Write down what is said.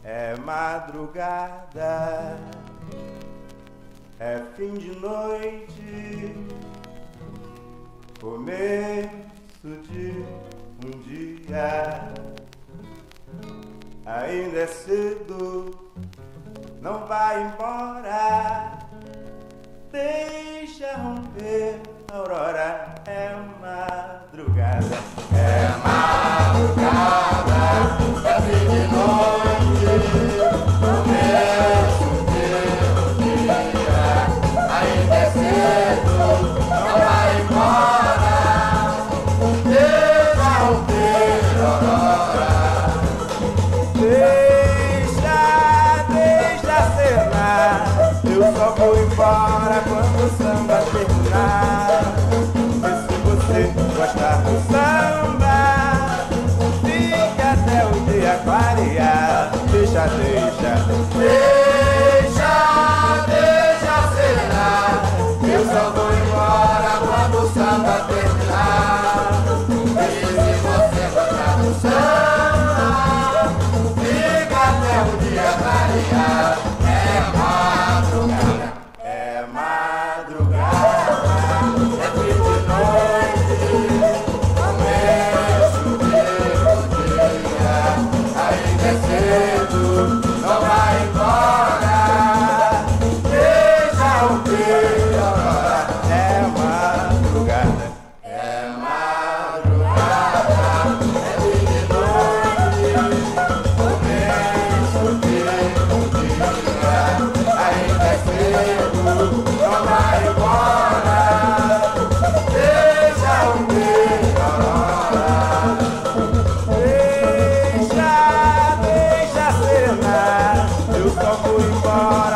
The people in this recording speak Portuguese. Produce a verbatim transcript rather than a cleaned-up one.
É madrugada, é fim de noite, começo de um dia. Ainda é cedo, não vai embora, deixa romper a aurora. É madrugada, é madrugada, é fim de noite, começo de um dia. Ainda é cedo, não vai embora, deixa romper a aurora. Deixa, deixa cenar, eu só vou embora quando o samba terminar. E se você gostar do samba, fica até o dia clarear. Deixa, deixa, deixa, deixa cenar, eu só vou embora quando o samba terminar. E se você gostar do samba, fica até o dia clarear. É madrugada, é madrugada, é fim de noite, começo de um dia. Ainda é cedo, não vai embora, deixa romper a aurora. É madrugada, é madrugada, é fim de noite, começo de um dia. Ainda é cedo, não vai embora, deixa romper a aurora. Deixa, deixa cenar, eu só vou embora